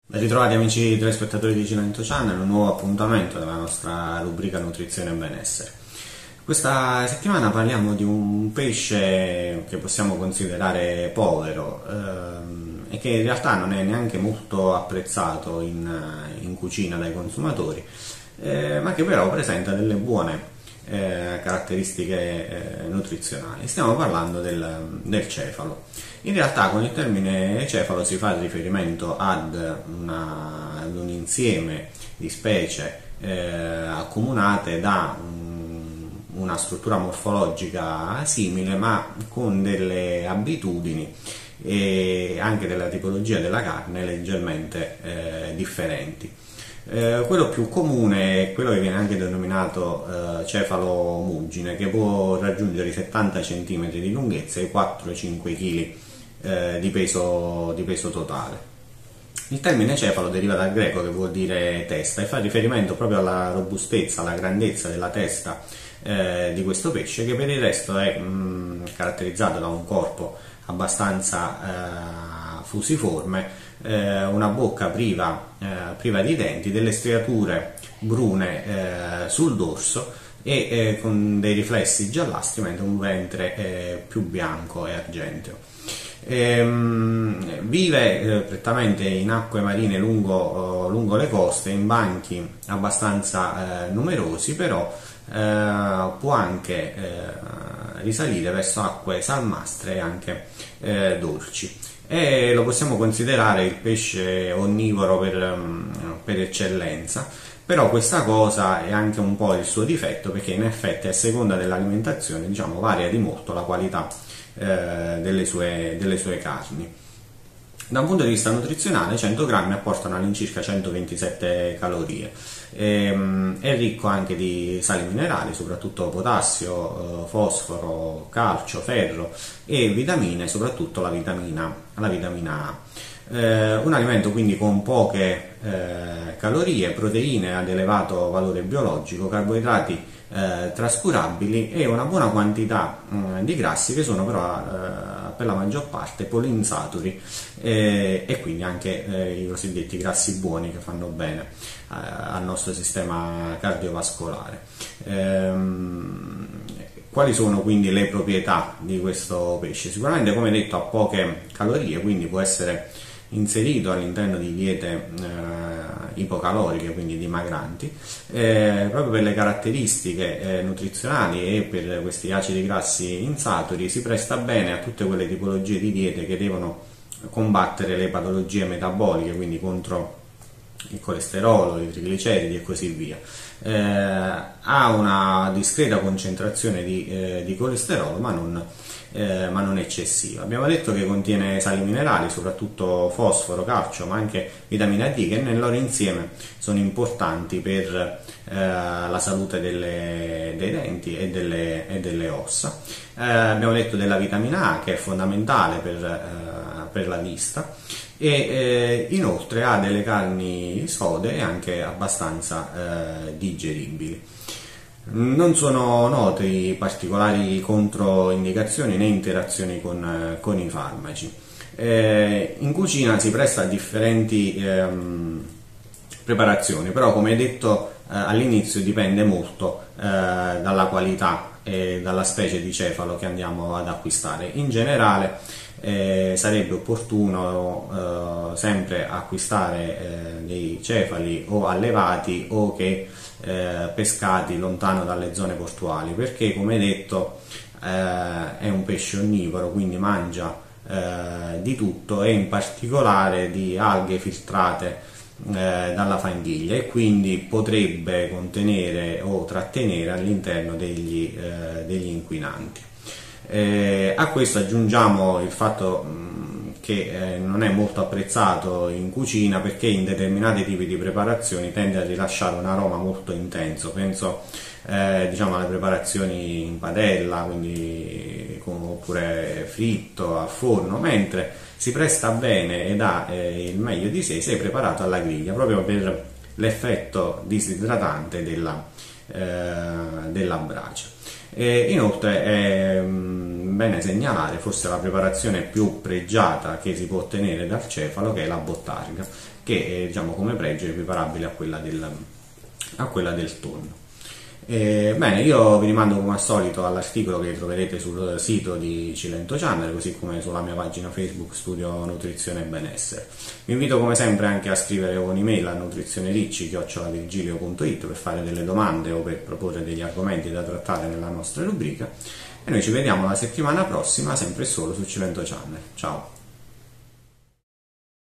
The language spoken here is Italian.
Ben ritrovati amici telespettatori di Cilento Channel, un nuovo appuntamento della nostra rubrica Nutrizione e Benessere. Questa settimana parliamo di un pesce che possiamo considerare povero e che in realtà non è neanche molto apprezzato in cucina dai consumatori, ma che però presenta delle buone caratteristiche nutrizionali. Stiamo parlando del cefalo. In realtà con il termine cefalo si fa riferimento ad un insieme di specie accomunate da una struttura morfologica simile, ma con delle abitudini e anche della tipologia della carne leggermente differenti. Quello più comune è quello che viene anche denominato cefalo muggine, che può raggiungere i 70 cm di lunghezza e i 4-5 kg di peso totale. Il termine cefalo deriva dal greco, che vuol dire testa, e fa riferimento proprio alla robustezza, alla grandezza della testa di questo pesce, che per il resto è caratterizzato da un corpo abbastanza fusiforme, una bocca priva di denti, delle striature brune sul dorso e con dei riflessi giallastri, mentre un ventre più bianco e argenteo. Vive prettamente in acque marine lungo le coste, in banchi abbastanza numerosi, però può anche risalire verso acque salmastre e anche dolci. E lo possiamo considerare il pesce onnivoro per eccellenza, però questa cosa è anche un po' il suo difetto, perché in effetti a seconda dell'alimentazione, diciamo, varia di molto la qualità delle sue carni. Da un punto di vista nutrizionale, 100 grammi apportano all'incirca 127 calorie. È ricco anche di sali minerali, soprattutto potassio, fosforo, calcio, ferro e vitamine, soprattutto la vitamina A. Un alimento quindi con poche calorie, proteine ad elevato valore biologico, carboidrati trascurabili e una buona quantità di grassi, che sono però per la maggior parte polinsaturi e quindi anche i cosiddetti grassi buoni, che fanno bene al nostro sistema cardiovascolare. Quali sono quindi le proprietà di questo pesce? Sicuramente, come detto, ha poche calorie, quindi può essere inserito all'interno di diete ipocaloriche, quindi dimagranti, proprio per le caratteristiche nutrizionali e per questi acidi grassi insaturi. Si presta bene a tutte quelle tipologie di diete che devono combattere le patologie metaboliche, quindi contro il colesterolo, i trigliceridi e così via. Ha una discreta concentrazione di colesterolo, ma non eccessiva. Abbiamo detto che contiene sali minerali, soprattutto fosforo, calcio, ma anche vitamina D, che nel loro insieme sono importanti per la salute dei denti e delle ossa. Abbiamo detto della vitamina A, che è fondamentale per la vista, e inoltre ha delle carni sode e anche abbastanza digeribili. Non sono note particolari controindicazioni né interazioni con i farmaci. In cucina si presta a differenti preparazioni, però come detto all'inizio dipende molto dalla qualità e dalla specie di cefalo che andiamo ad acquistare. In generale sarebbe opportuno sempre acquistare dei cefali o allevati o che pescati lontano dalle zone portuali, perché come detto è un pesce onnivoro, quindi mangia di tutto, e in particolare di alghe filtrate dalla fanghiglia, e quindi potrebbe contenere o trattenere all'interno degli inquinanti. A questo aggiungiamo il fatto che non è molto apprezzato in cucina, perché in determinati tipi di preparazioni tende a rilasciare un aroma molto intenso. Penso diciamo alle preparazioni in padella, quindi oppure fritto al forno, mentre si presta bene ed ha il meglio di sé se preparato alla griglia, proprio per l'effetto disidratante della brace. Inoltre è bene segnalare forse la preparazione più pregiata che si può ottenere dal cefalo, che è la bottarga, che diciamo come pregio è equiparabile a quella del tonno. Bene, io vi rimando come al solito all'articolo che troverete sul sito di Cilento Channel, così come sulla mia pagina Facebook Studio Nutrizione e Benessere. Vi invito come sempre anche a scrivere un'email a nutrizionericci@virgilio.it per fare delle domande o per proporre degli argomenti da trattare nella nostra rubrica, e noi ci vediamo la settimana prossima sempre e solo su Cilento Channel. Ciao!